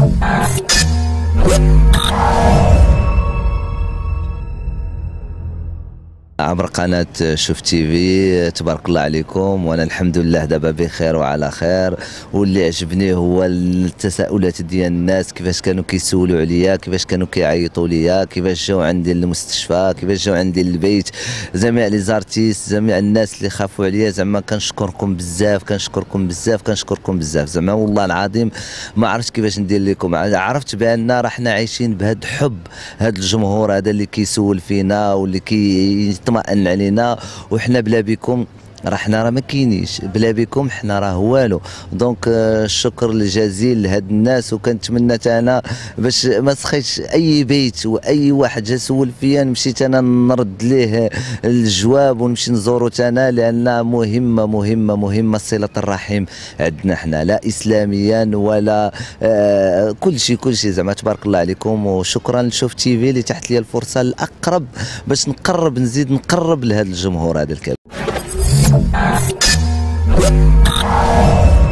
عبر قناة شوف تي في. تبارك الله عليكم، وانا الحمد لله دابا بخير وعلى خير. واللي عجبني هو التساؤلات ديال الناس، كيفاش كانوا كيسولوا عليا، كيفاش كانوا كيعيطوا ليا، كيفاش جاو عندي للمستشفى، كيفاش جاو عندي للبيت. جميع لي زارتيست، جميع الناس اللي خافوا عليا، زعما كنشكركم بزاف، كنشكركم بزاف، كنشكركم بزاف. زعما والله العظيم ما عرفتش كيفاش ندير لكم. عرفت بان راه حنا عايشين بهذا الحب، هذا الجمهور هذا اللي كيسول فينا واللي يطمئن علينا، وحنا بلا بكم راه ما كاينيش، بلا بكم حنا راه والو. دونك الشكر الجزيل لهاد الناس، وكنتمنى انا باش ما سخيتش اي بيت واي واحد جا سول فيا مشيت انا نرد ليه الجواب ونمشي نزورو انا، لان مهمه صله الرحم عندنا حنا، لا اسلاميا ولا كل شيء زعما. تبارك الله عليكم، وشكرا لشوف تي في اللي تحت لي الفرصه الاقرب باش نزيد نقرب لهذا الجمهور هذا الكبير.